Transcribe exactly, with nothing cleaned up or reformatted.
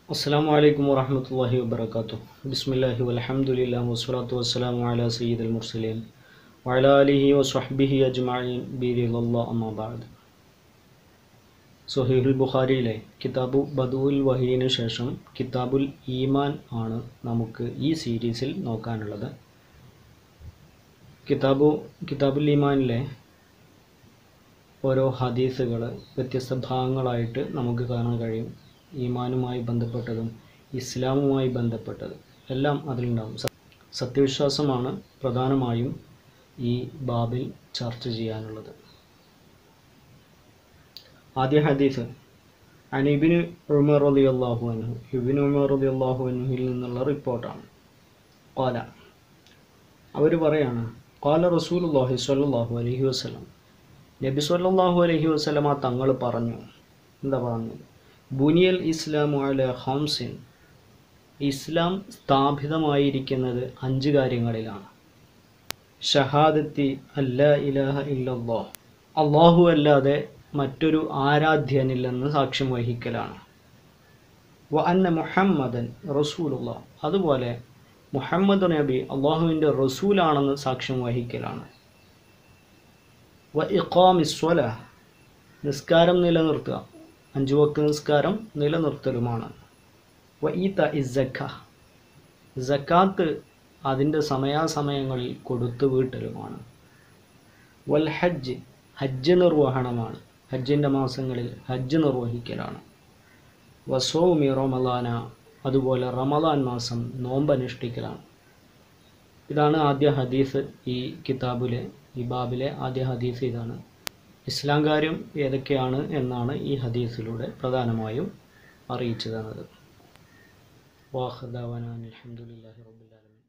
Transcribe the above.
അസ്സലാമു അലൈക്കും വറഹ്മത്തുള്ളാഹി വബറകാതുഹു. ബിസ്മില്ലാഹി വൽഹംദുലില്ലാഹി വസ്സലാത്തു വസ്സലാമു അലാ സയ്യിദിൽ മുർസലീൻ വഅലാ ആലിഹി വസ്വഹ്ബിഹി അജ്മഈൻ ബിറിളല്ലാഹി അമ്മാ ബഅദ്. സ്വഹീഹുൽ ബുഖാരിയിലെ കിതാബു ബദുഉൽ വഹീന് ശേഷം കിതാബുൽ ഈമാൻ ആണ് നമുക്ക് ഈ സീരീസിൽ നോക്കാനുള്ളത്. കിതാബു കിതാബുൽ ഈമാനിലെ ഓരോ ഹദീസുകൾ വ്യത്യസ്ത ഭാഗങ്ങളായിട്ട് നമുക്ക് കാണാൻ കഴിയും. ഈമാനുമായി ബന്ധപ്പെട്ടതും ഇസ്ലാമുമായി ബന്ധപ്പെട്ടതും എല്ലാം അതിലുണ്ടാകും. സത്യവിശ്വാസമാണ് പ്രധാനമായും ഈ ബാബിൽ ചർച്ച ചെയ്യാനുള്ളത്. ആദ്യ ഹദീസ് അൻ ഇബ്നു ഉമർ റളിയല്ലാഹു അൻഹു ഇബ്നു ഉമർ റളിയല്ലാഹു അൻഹുവിൽ നിന്നുള്ള റിപ്പോർട്ടാണ്. ഖാല, അവർ പറയാണ്, ഖാല റസൂലുള്ളാഹി സ്വല്ലല്ലാഹു അലൈഹി വസല്ലം, നബി സ്വല്ലല്ലാഹു അലൈഹി വസല്ലമ തങ്ങൾ പറഞ്ഞു. എന്താ പറഞ്ഞത്? ബുനിയൽ ഇസ്ലാമു അലാ ഖംസിൻ, ഇസ്ലാം സ്ഥാപിതമായിരിക്കുന്നത് അഞ്ച് കാര്യങ്ങളിലാണ്. ഷഹാദത്തി അല്ലാ ഇലാഹ ഇല്ലല്ലാഹ്, അല്ലാഹു അല്ലാതെ മറ്റൊരു ആരാധ്യനില്ലെന്ന് സാക്ഷ്യം വഹിക്കലാണ്. വ അന്ന മുഹമ്മദൻ റസൂലുള്ളാഹ്, അതുപോലെ മുഹമ്മദ് നബി അള്ളാഹുവിൻ്റെ റസൂലാണെന്ന് സാക്ഷ്യം വഹിക്കലാണ്. വ ഇഖാമിസ് സ്വലാഹ്, നിസ്കാരം നിലനിർത്തുക, അഞ്ചു വക്ത് നിസ്കാരം നിലനിർത്തലുമാണ്. വ ഈതാഇസ് സക്കാഹ്, സക്കാത്ത് അതിൻ്റെ സമയാസമയങ്ങളിൽ കൊടുത്തു വീട്ടലുമാണ്. വൽ ഹജ്ജ്, ഹജ്ജ് നിർവഹണമാണ്, ഹജ്ജിൻ്റെ മാസങ്ങളിൽ ഹജ്ജ് നിർവഹിക്കലാണ്. വസൗമി റമളാന, അതുപോലെ റമളാൻ മാസം നോമ്പനുഷ്ഠിക്കലാണ്. ഇതാണ് ആദ്യ ഹദീസ്. ഈ കിതാബിലെ ഈ ബാബിലെ ആദ്യ ഹദീസ് ഇതാണ്. ഇസ്ലാം കാര്യം ഏതൊക്കെയാണ് എന്നാണ് ഈ ഹദീസിലൂടെ പ്രധാനമായും അറിയിച്ചു തന്നത്. വാഖ് ദഅവാനാ അൽഹംദുലില്ലാഹി റബ്ബിൽ ആലമീൻ.